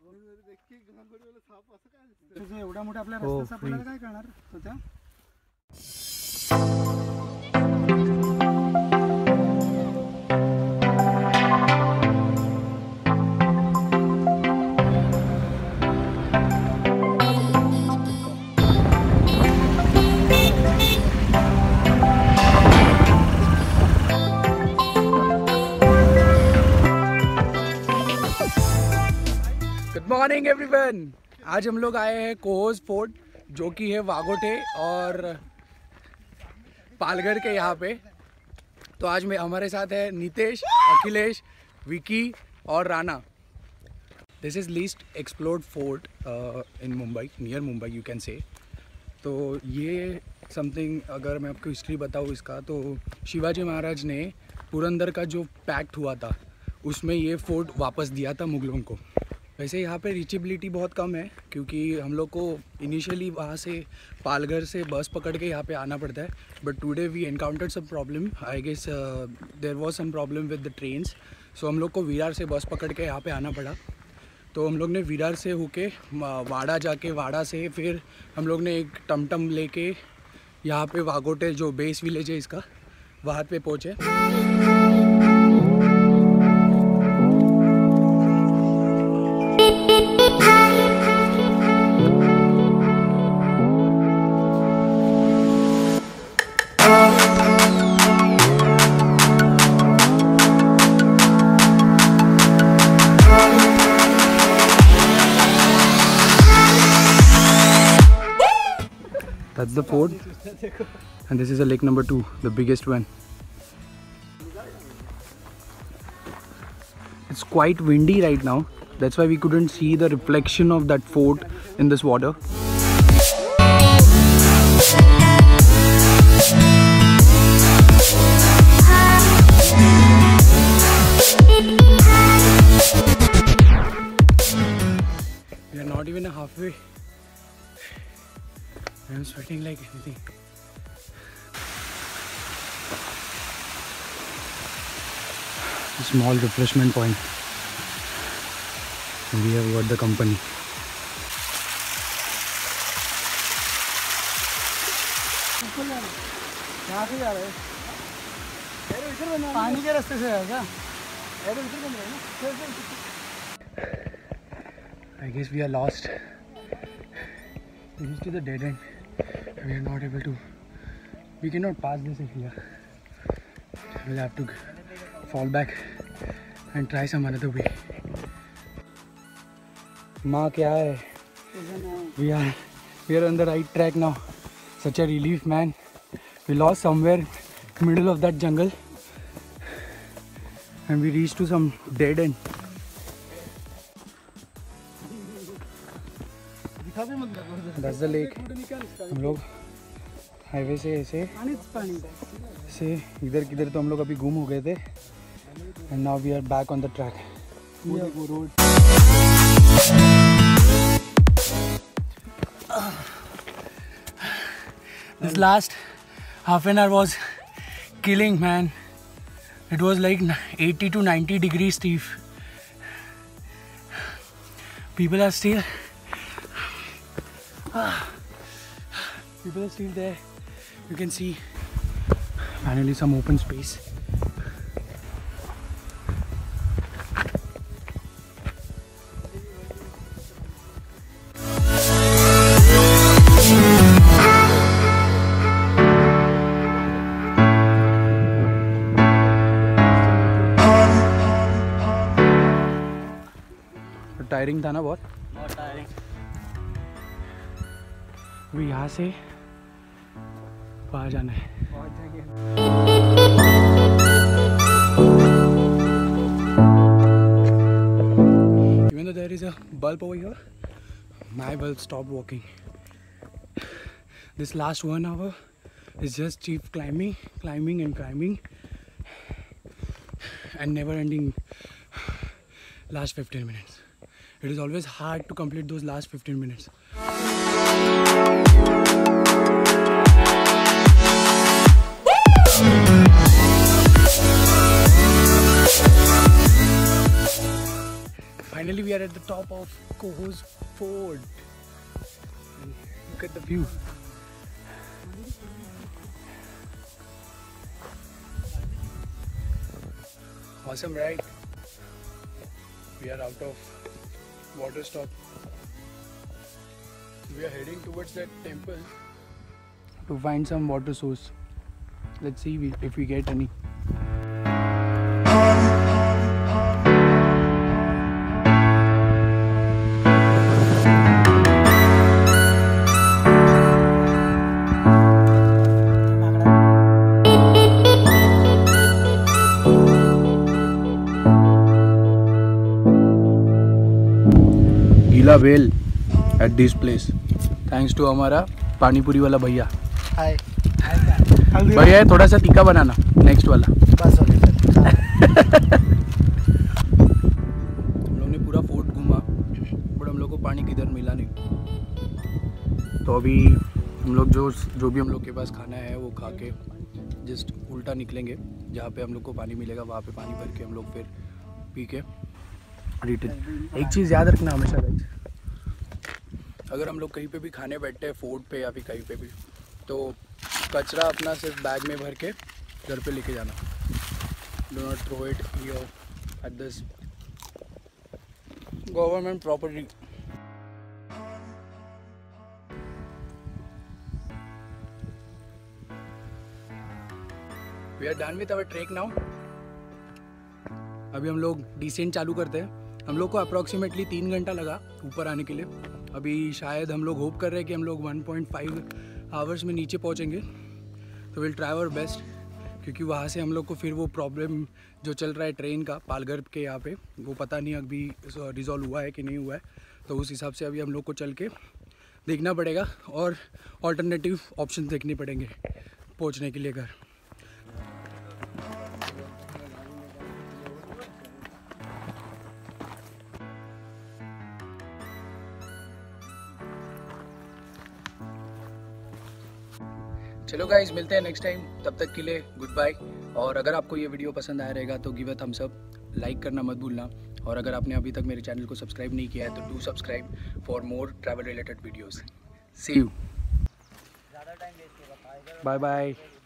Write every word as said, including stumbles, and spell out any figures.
एवढा मोठा आपल्या रस्त्याचा आपल्याला काय करणार होत्या. Good morning everyone. आज हम लोग आए हैं कोहोस फोर्ट जो कि है वागोटे और पालघर के यहाँ पे. तो आज में हमारे साथ है नितेश, अखिलेश, विकी और Rana. This is least explored fort in Mumbai, near Mumbai you can say. तो ये समथिंग, अगर मैं आपको हिस्ट्री बताऊँ इसका, तो शिवाजी महाराज ने पुरंदर का जो पैक्ट हुआ था उसमें ये फोर्ट वापस दिया था मुगलों को. वैसे यहाँ पे रीचेबिलिटी बहुत कम है क्योंकि हम लोग को इनिशियली वहाँ से पालघर से बस पकड़ के यहाँ पे आना पड़ता है. But today we encountered some problem. I guess there was some problem with the trains. So हम लोग को विरार से बस पकड़ के यहाँ पे आना पड़ा. तो हम लोग ने विरार से होके वाड़ा जाके, वाड़ा से फिर हम लोग ने एक टमटम लेके यहाँ पे वागोटे जो बेस विलेज है इसका, वहाँ पे पहुँचे. That's the fort, and this is a lake number two, the biggest one. It's quite windy right now. That's why we couldn't see the reflection of that fort in this water. We are not even halfway. I'm sweating like anything. A small refreshment point. And we have got the company. कहाँ से जा रहे हैं? पानी के रास्ते से है क्या? I guess we are lost. We reached to the dead end. We are not able to. We cannot pass this area. We'll have to fall back and try some another way. माँ क्या है? We are we are on the right track now. Such a relief, man. We lost somewhere in the middle of that jungle, and we reached to some dead end. That's the lake. हम लोग highway से ऐसे ऐसे इधर किधर तो हम लोग अभी गुम हो गए थे. And now we are back on the track. This last half an hour was killing, man. It was like eighty to ninety degrees steep. People are still People are still there. You can see finally some open space. Tiring था ना बहुत बहुत tiring. अभी यहाँ से बाहर जाना है. Even though there is a bulb over here, my bulb stopped working. This last one hour is just cheap climbing, climbing and climbing, and never ending last fifteen minutes. It is always hard to complete those last fifteen minutes. Finally, we are at the top of Coho's Fort. Look at the view. Awesome, right? We are out of water stop. We are heading towards that temple to find some water source. Let's see if we get any. गीला बेल at this place thanks to हमारा पानी पूरी वाला भैया। हाय भैया थोड़ा सा तीखा बनाना नेक्स्ट वाला। बस हो गया। हम लोग ने पूरा फोर्ट घूमा बट हम लोग को पानी किधर मिला नहीं। तो अभी हम लोग जो जो भी हम लोग के पास खाना है वो खा के जस्ट उल्टा निकलेंगे, जहाँ पे हम लोग को पानी मिलेगा वहाँ पे पानी भर के हम लोग फिर पी के रिटर्न। एक चीज़ याद रखना हमेशा गाइस, अगर हम लोग कहीं पे भी खाने बैठते हैं फोर्ट पे या फिर कहीं पे भी, तो कचरा अपना सिर्फ बैग में भर के घर पे लेके जाना। Do not throw it here at this government property. We are done with our trek now. अभी हम लोग डिसेंट चालू करते हैं। हम लोग को अप्रॉक्सीमेटली तीन घंटा लगा ऊपर आने के लिए। अभी शायद हम लोग होप कर रहे हैं कि हम लोग वन पॉइंट फाइव आवर्स में नीचे पहुंचेंगे। तो विल ट्राई आवर बेस्ट, क्योंकि वहाँ से हम लोग को फिर वो प्रॉब्लम जो चल रहा है ट्रेन का पालघर के यहाँ पे, वो पता नहीं अभी रिजॉल्व हुआ है कि नहीं हुआ है। तो उस हिसाब से अभी हम लोग को चल के देखना पड़ेगा और ऑल्टरनेटिव ऑप्शन देखने पड़ेंगे पहुँचने के लिए घर। चलो गाइज, मिलते हैं नेक्स्ट टाइम। तब तक के लिए गुड बाय। और अगर आपको ये वीडियो पसंद आया रहेगा तो give a thumbs up, like करना मत भूलना। और अगर आपने अभी तक मेरे चैनल को सब्सक्राइब नहीं किया है तो do subscribe for more travel related videos. See you, bye bye.